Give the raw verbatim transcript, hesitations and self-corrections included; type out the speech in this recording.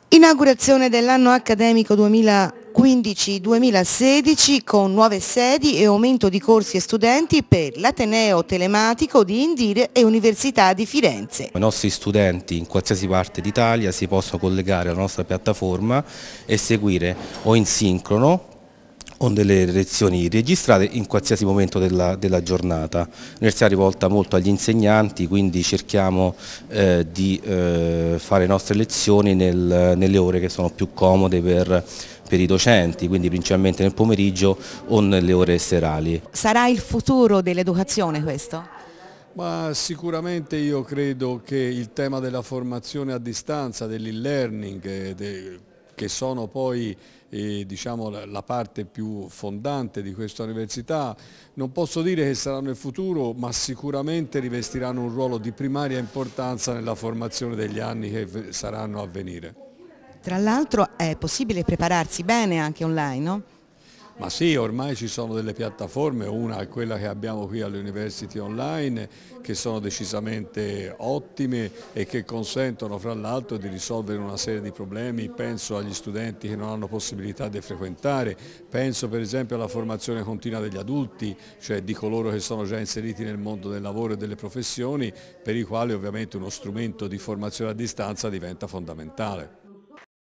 Inaugurazione dell'anno accademico duemilaquindici duemilasedici con nuove sedi e aumento di corsi e studenti per l'Ateneo Telematico di Indire e Università di Firenze. I nostri studenti in qualsiasi parte d'Italia si possono collegare alla nostra piattaforma e seguire o in sincrono o delle lezioni registrate in qualsiasi momento della, della giornata. L'università è rivolta molto agli insegnanti, quindi cerchiamo eh, di eh, fare le nostre lezioni nel, nelle ore che sono più comode per, per i docenti, quindi principalmente nel pomeriggio o nelle ore serali. Sarà il futuro dell'educazione questo? Ma sicuramente io credo che il tema della formazione a distanza, dell'e-learning, eh, de, che sono poi eh, diciamo, la, la parte più fondante di questa università, non posso dire che saranno il futuro, ma sicuramente rivestiranno un ruolo di primaria importanza nella formazione degli anni che saranno a venire. Tra l'altro è possibile prepararsi bene anche online, no? Ma sì, ormai ci sono delle piattaforme, una è quella che abbiamo qui all'University Online, che sono decisamente ottime e che consentono fra l'altro di risolvere una serie di problemi. Penso agli studenti che non hanno possibilità di frequentare, penso per esempio alla formazione continua degli adulti, cioè di coloro che sono già inseriti nel mondo del lavoro e delle professioni, per i quali ovviamente uno strumento di formazione a distanza diventa fondamentale.